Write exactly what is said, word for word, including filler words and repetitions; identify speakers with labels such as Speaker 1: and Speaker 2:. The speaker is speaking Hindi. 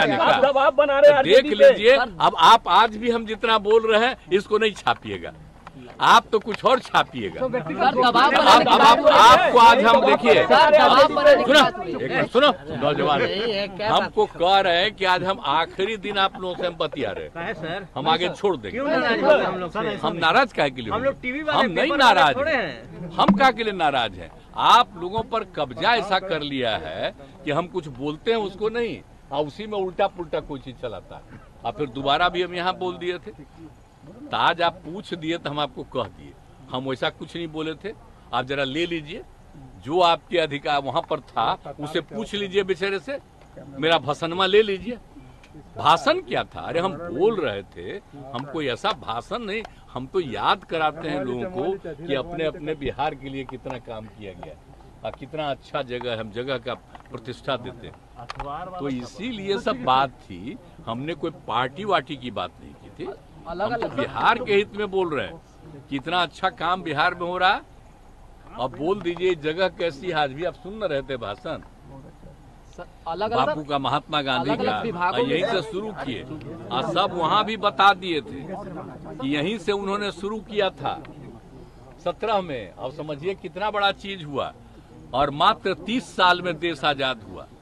Speaker 1: दबाव बना रहे हैं।
Speaker 2: देख लीजिए, अब आप आज भी हम जितना बोल रहे हैं इसको नहीं छापिएगा, आप तो कुछ और छापिएगा। अब अब आप आपको आज हम देखिए, सुनो सुनो नौजवान, हमको कह रहे हैं कि आज हम आखिरी दिन आप लोगों से हम बतिया रहे हैं, हम आगे छोड़ देंगे। हम नाराज काहे के लिए? हम लोग टीवी हम नहीं नाराज हैं, हम काहे के लिए नाराज हैं? आप लोगों पर कब्जा ऐसा कर लिया है कि हम कुछ बोलते हैं उसको नहीं, और उसी में उल्टा पुल्टा कोई चीज चलाता है। और फिर दोबारा भी हम यहाँ बोल दिए थे, तो आज आप पूछ दिए तो हम आपको कह दिए, हम वैसा कुछ नहीं बोले थे। आप जरा ले लीजिए, जो आपके अधिकार वहां पर था उसे पूछ लीजिए बेचारे से, मेरा भाषणमा ले लीजिए। भाषण क्या था? अरे हम बोल रहे थे, हम कोई ऐसा भाषण नहीं, हम तो याद कराते हैं लोगों को कि अपने अपने बिहार के लिए कितना काम किया गया और कितना अच्छा जगह, हम जगह का प्रतिष्ठा देते हैं। तो इसीलिए सब बात थी, हमने कोई पार्टी वार्टी की बात नहीं की थी, हम तो बिहार के हित में बोल रहे हैं कि इतना अच्छा काम बिहार में हो रहा है। अब बोल दीजिए जगह कैसी है, आज भी आप सुन रहे थे भाषण बापू का, महात्मा गांधी का, यहीं से शुरू किए और सब वहां भी बता दिए थे कि यहीं से उन्होंने शुरू किया था सत्रह में। अब समझिए कितना बड़ा चीज हुआ, और मात्र तीस साल में देश आजाद हुआ।